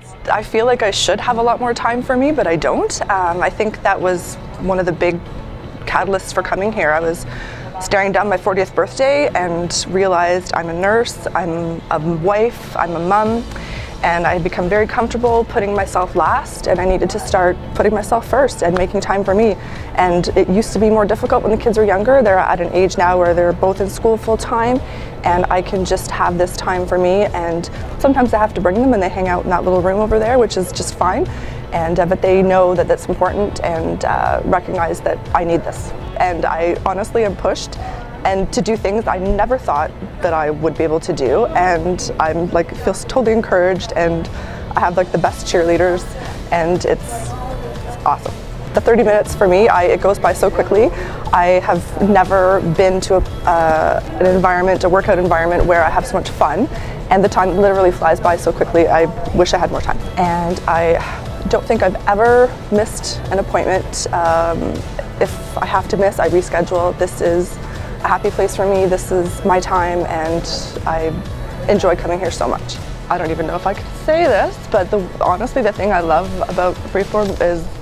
I feel like I should have a lot more time for me, but I don't. I think that was one of the big catalysts for coming here. I was staring down my 40th birthday and realized I'm a nurse, I'm a wife, I'm a mom, and I had become very comfortable putting myself last, and I needed to start putting myself first and making time for me. And it used to be more difficult when the kids were younger. They're at an age now where they're both in school full time, and I can just have this time for me. And sometimes I have to bring them and they hang out in that little room over there, which is just fine. And but they know that that's important and recognize that I need this. And I honestly am pushed and to do things I never thought that I would be able to do, and I'm like feel totally encouraged, and I have like the best cheerleaders, and it's awesome. The 30 minutes for me, it goes by so quickly. I have never been to an environment, a workout environment where I have so much fun, and the time literally flies by so quickly. I wish I had more time. And I don't think I've ever missed an appointment. If I have to miss, I reschedule. This is a happy place for me. This is my time, and I enjoy coming here so much. I don't even know if I can say this, but honestly, the thing I love about Freeform is